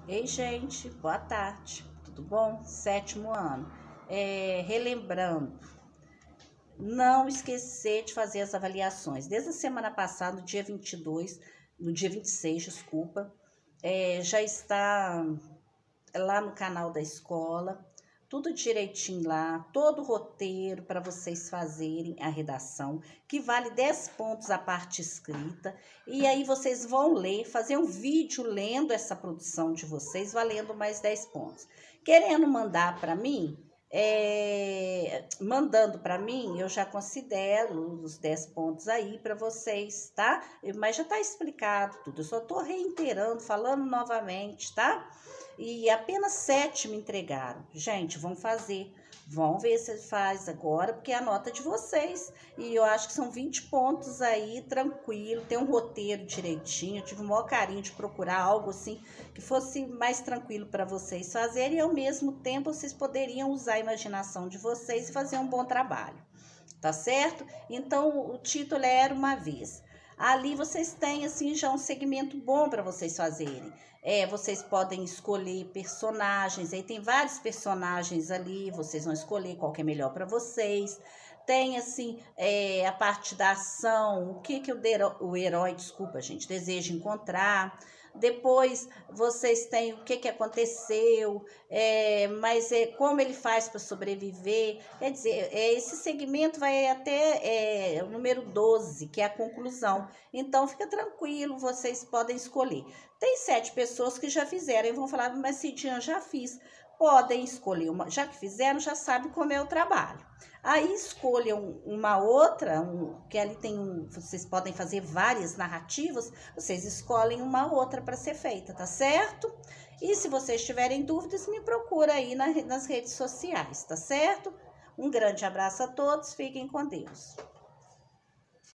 Ei, gente, boa tarde, tudo bom? Sétimo ano. Relembrando, não esquecer de fazer as avaliações. Desde a semana passada, no dia 22, no dia 26, desculpa, já está lá no canal da escola, tudo direitinho lá, todo o roteiro para vocês fazerem a redação, que vale 10 pontos a parte escrita, e aí vocês vão ler, fazer um vídeo lendo essa produção de vocês, valendo mais 10 pontos. Querendo mandar para mim, mandando para mim, eu já considero os 10 pontos aí para vocês, tá? Mas já tá explicado tudo, eu só tô reiterando, falando novamente, tá? E apenas 7 me entregaram. Gente, vão fazer. Vão ver se faz agora, porque é a nota de vocês. E eu acho que são 20 pontos aí, tranquilo. Tem um roteiro direitinho. Eu tive o maior carinho de procurar algo assim, que fosse mais tranquilo para vocês fazerem. E ao mesmo tempo, vocês poderiam usar a imaginação de vocês e fazer um bom trabalho. Tá certo? Então, o título Era Uma Vez. Ali vocês têm, assim, já um segmento bom para vocês fazerem. Vocês podem escolher personagens, aí tem vários personagens ali, vocês vão escolher qual que é melhor para vocês. Tem, assim, a parte da ação, o que o herói, desculpa, gente, deseja encontrar. Depois, vocês têm o que aconteceu, mas como ele faz para sobreviver. Quer dizer, esse segmento vai até o número 12, que é a conclusão. Então, fica tranquilo, vocês podem escolher. Tem 7 pessoas que já fizeram e vão falar, mas Cidinha, eu já fiz. Podem escolher uma, já que fizeram, já sabe como é o trabalho. Aí escolham uma outra, que ali vocês podem fazer várias narrativas, vocês escolhem uma outra para ser feita, tá certo? E se vocês tiverem dúvidas, me procura aí nas redes sociais, tá certo? Um grande abraço a todos, fiquem com Deus.